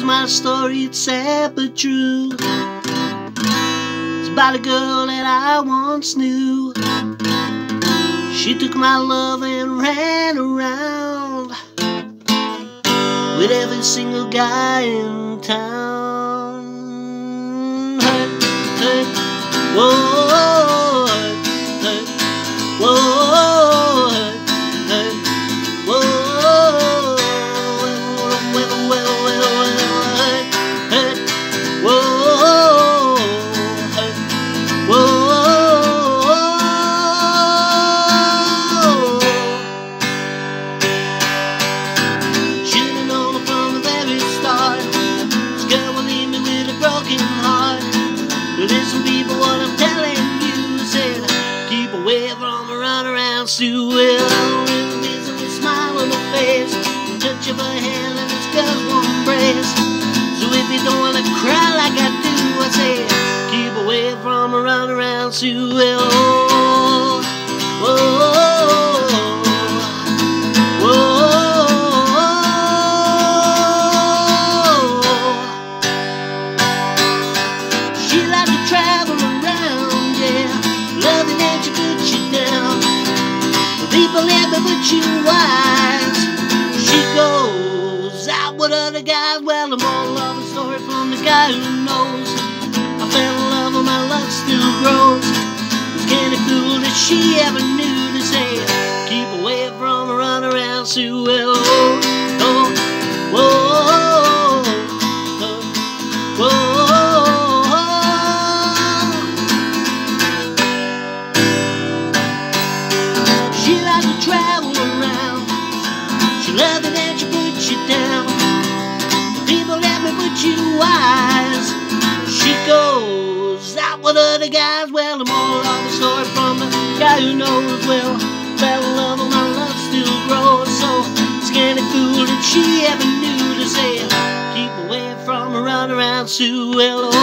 my story, it's sad but true. It's about a girl that I once knew. She took my love and ran around with every single guy in town. Hurt, hurt, whoa, hurt, hurt, whoa, hurt, hurt, whoa, well, hurt, hurt, whoa, hurt, whoa. Should've known from the very start, this girl will leave me with a broken heart. Listen, people, what I'm telling you, said keep away from a runaround Sue. Well, with a miserable smile on her face, touch of her hand and this girl's warm embrace. So if you don't wanna cry like I do, I say keep away from a runaround Sue. Well, oh, oh, travel around, yeah, loving and she puts you down. People never put you wise. She goes out with other guys. Well, the moral of the story from the guy who knows. I fell in love and my love still grows. Was any fool that she ever knew to say keep away from a runaround Sue. Well, oh, oh, whoa, oh, whoa. Travel around, she loves it and she puts you down. People let me put you wise. She goes out with other guys. Well, the moral of the story from the guy who knows. Well, fell in love and my love still grows. So scanny fool that she ever knew to say keep away from a runaround Sue. Well,